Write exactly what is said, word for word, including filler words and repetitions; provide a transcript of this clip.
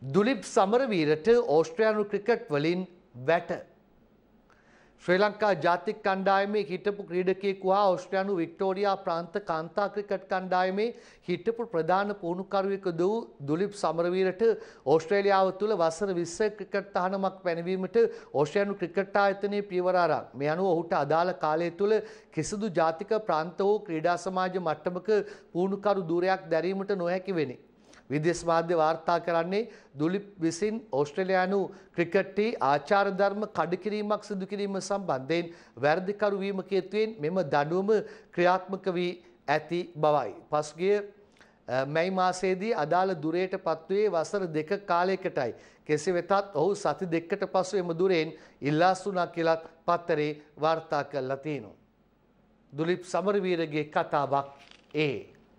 දුලිප් සමරවීරට ඕස්ට්‍රේලියානු cricket වලින් වැට. ශ්‍රී ලංකා ජාතික කණ්ඩායමේ හිටපු ක්‍රීඩකයෙකු හා ඕස්ට්‍රේලියානු වික්ටෝරියා ප්‍රාන්ත කාන්තා ක්‍රිකට් කණ්ඩායමේ හිටපු ප්‍රධාන පුහුණුකරුවෙකු වූ දුලිප් සමරවීරට ඕස්ට්‍රේලියාව තුළ වසර විස්සක ක්‍රිකට් තහනමක් පැනවීමට ඕස්ට්‍රේලියානු ක්‍රිකට් ආයතනයේ පියවර ආරම්භ. මේ අනුව ඔහුට අදාළ කාලය තුළ කිසිදු ජාතික ප්‍රාන්ත හෝ ක්‍රීඩා සමාජ මට්ටමක පුහුණුකරු ධුරයක් දැරීමට නොහැකි වෙන්නේ. විදේශ මාධ්‍ය වාර්තා කරන්නේ දුලිප් විසින් ඕස්ට්‍රේලියානු ක්‍රිකට්ටි ආචාර ධර්ම කඩකිරීමක් සිදු කිරීම සම්බන්ධයෙන් වැරදිකරු වීම හේතුවෙන් මෙම දඬුවම ක්‍රියාත්මක වී ඇති බවයි. පසුගිය මැයි මාසයේදී අදාළ දුරයට පත්වයේ වසර දෙක කාලයකටයි. කෙසේ වෙතත් ඔහු සති දෙකකට පසු එම දුරෙන් ඉල්ලාස්තුනා කියලා පත්තරේ වාර්තා කරලා තියෙනවා. දුලිප් සමරවීරගේ කතාවක් ඒ